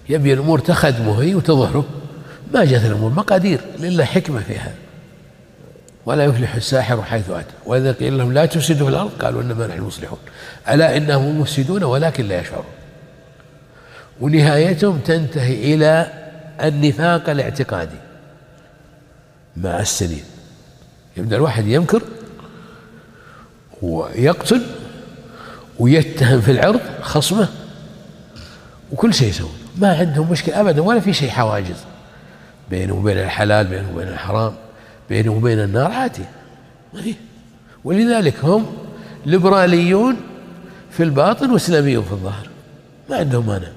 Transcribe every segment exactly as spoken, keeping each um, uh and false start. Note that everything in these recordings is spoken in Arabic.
يبي الأمور تخدمه هي وتظهره. ما جاءت الأمور مقادير، لله حكمة فيها. ولا يفلح الساحر حيث أتى، وإذا قيل لهم لا تفسدوا في الأرض قالوا إنما نحن مصلحون، ألا إنهم مفسدون ولكن لا يشعرون. ونهايتهم تنتهي إلى النفاق الاعتقادي مع السنين. يبدأ الواحد يمكر ويقتل ويتهم في العرض خصمه وكل شيء يسوي، ما عندهم مشكلة أبدا، ولا في شيء حواجز بينه وبين الحلال، بينه وبين الحرام، بينه وبين النار، عادي. ولذلك هم ليبراليون في الباطن وإسلاميون في الظاهر، ما عندهم مانع.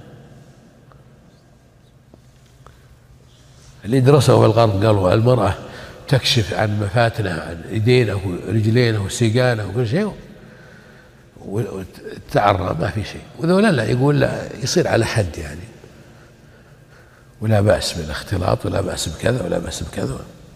اللي درسوا في الغرب قالوا المرأة تكشف عن مفاتنها، عن ايدينها ورجلينها وسيقانها وكل شيء وتعرى، ما في شيء. وذولا لا، يقول لا، يصير على حد يعني، ولا بأس بالاختلاط، ولا بأس بكذا، ولا بأس بكذا.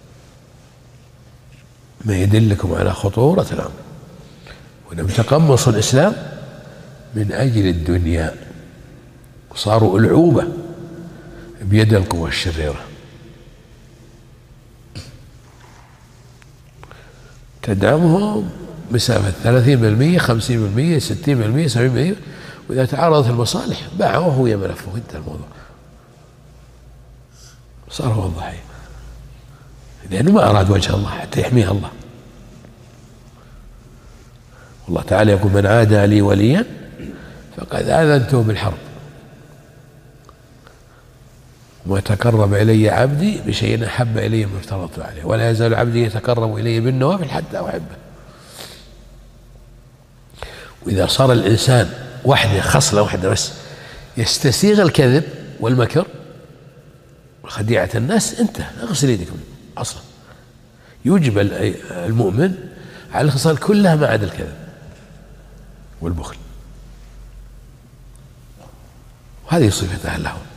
ما يدلكم على خطورة الأمر. ولم تقمصوا الإسلام من أجل الدنيا، وصاروا ألعوبة بيد القوى الشريرة. تدعمهم مسافة ثلاثين بالمئة، خمسين بالمئة، ستين بالمئة، سبعين بالمئة، وإذا تعارضت المصالح باعوه وهي ملفه، انتهى الموضوع، صار هو الضحية، لأنه ما أراد وجه الله حتى يحميها الله. والله تعالى يقول من عادى لي وليا فقد آذنته بالحرب، وما تقرب إلي عبدي بشيء أحب إلي مما افترضت عليه، ولا يزال عبدي يتقرب إلي بالنوافل حتى أحبه. وإذا صار الإنسان وحده، خصلة واحدة بس، يستسيغ الكذب والمكر وخديعة الناس، انتهى، اغسل يدك أصلا. يوجب المؤمن على الخصال كلها ما عدا الكذب والبخل، وهذه صفة أهل الهوى.